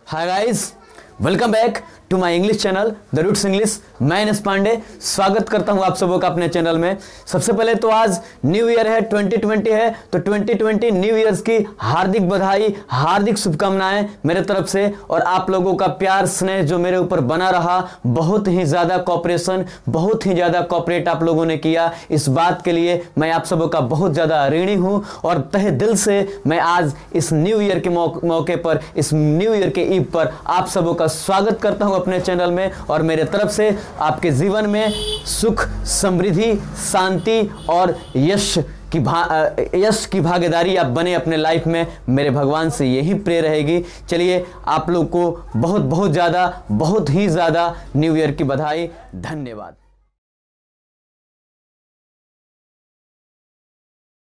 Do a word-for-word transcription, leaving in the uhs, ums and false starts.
Hi guys, welcome back to my English channel the roots English. मैं एनएस पांडे स्वागत करता हूं आप सबों का अपने चैनल में। सबसे पहले तो आज न्यू ईयर है, ट्वेंटी ट्वेंटी है, तो ट्वेंटी ट्वेंटी न्यू ईयर्स की हार्दिक बधाई, हार्दिक शुभकामनाएं मेरे तरफ से। और आप लोगों का प्यार स्नेह जो मेरे ऊपर बना रहा, बहुत ही ज़्यादा कॉपरेशन, बहुत ही ज़्यादा कॉपरेट आप लोगों ने किया, इस बात के लिए मैं आप सबों का बहुत ज़्यादा ऋणी हूँ। और तहे दिल से मैं आज इस न्यू ईयर के मौके पर, इस न्यू ईयर के ईव पर आप सबों का स्वागत करता हूं अपने चैनल में। और मेरे तरफ से आपके जीवन में सुख, समृद्धि, शांति और यश की भा यश की भागीदारी आप बने अपने लाइफ में, मेरे भगवान से यही प्रे रहेगी। चलिए, आप लोग को बहुत बहुत ज़्यादा, बहुत ही ज़्यादा न्यू ईयर की बधाई। धन्यवाद।